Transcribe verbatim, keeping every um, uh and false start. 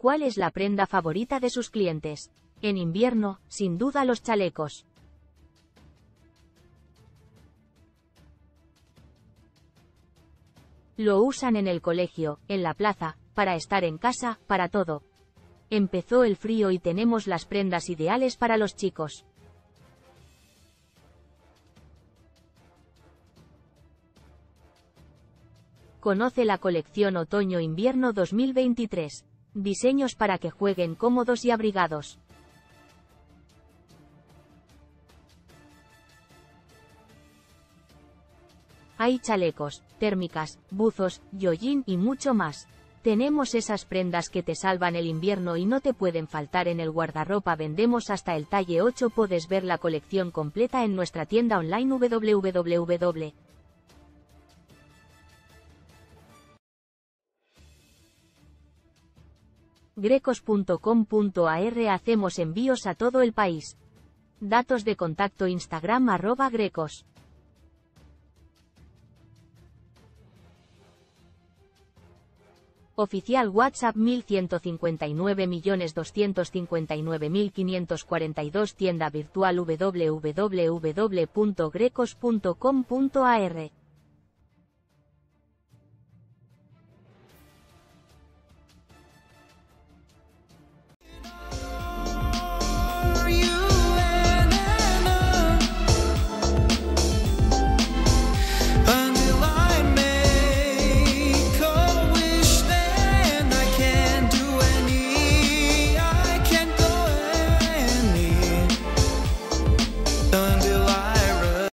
¿Cuál es la prenda favorita de sus clientes? En invierno, sin duda los chalecos. Lo usan en el colegio, en la plaza, para estar en casa, para todo. Empezó el frío y tenemos las prendas ideales para los chicos. Conoce la colección Otoño-Invierno dos mil veintitrés. Diseños para que jueguen cómodos y abrigados. Hay chalecos, térmicas, buzos, jogging y mucho más. Tenemos esas prendas que te salvan el invierno y no te pueden faltar en el guardarropa. Vendemos hasta el talle ocho. Puedes ver la colección completa en nuestra tienda online w w w punto grecos punto com punto a r. Hacemos envíos a todo el país. Datos de contacto: Instagram arroba grecos. Oficial WhatsApp mil ciento cincuenta y nueve millones doscientos cincuenta y nueve mil quinientos cuarenta y dos. Tienda virtual w w w punto grecos punto com punto a r.